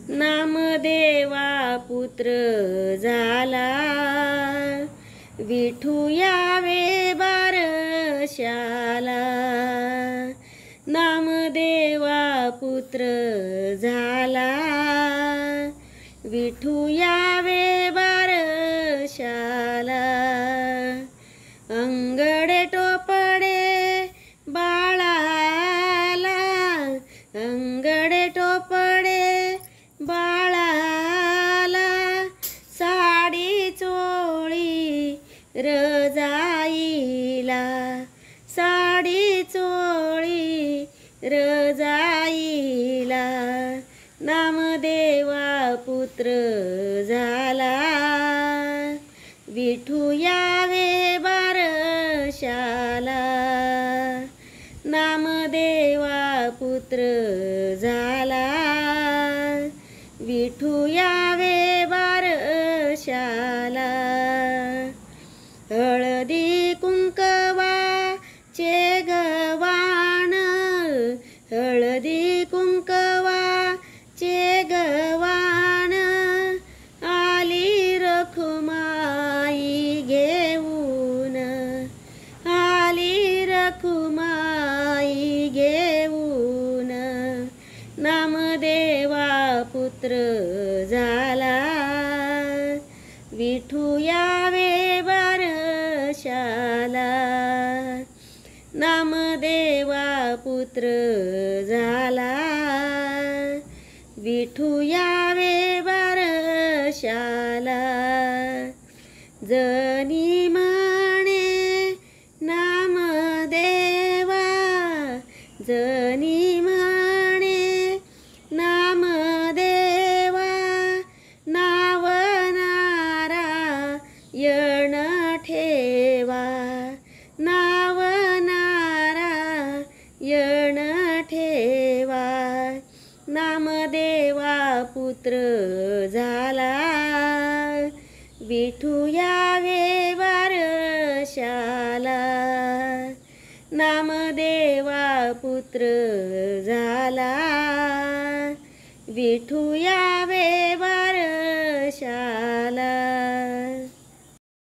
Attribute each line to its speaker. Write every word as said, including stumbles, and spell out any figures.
Speaker 1: नामदेवा पुत्र झाला, विठू यावे बारशाला. नामदेवा पुत्र झाला, विठू यावे बारशाला. अंगडे टोपडे बाळाला, अंगडे टोपडे बाळाला. साडी चोळी रजाईला, साडी चोळी रजाईला. नामदेवा पुत्र झाला, विठू यावे बारशाला. नामदेवा पुत्र झाला, विठू यावे बारशाला. हळदी कुंकवाचे गवाण, हळदी कुंकवाचे गवाण. आली रखुमाई घेऊन, आली रखुमाई घेऊन. नामदेवा पुत्र झाला, विठू यावे बारशाला. नामदेवा पुत्र झाला, विठू यावे बारशाला. जनी म्हणे नामदेवा, जनी म्हणे नामदेवा. नाव नारायण ठेवा, नाव नारायण ठेवा. नामदेवा पुत्र झाला, विठू यावे बारशाला. नामदेवा पुत्र झाला, विठू यावे बारशाला.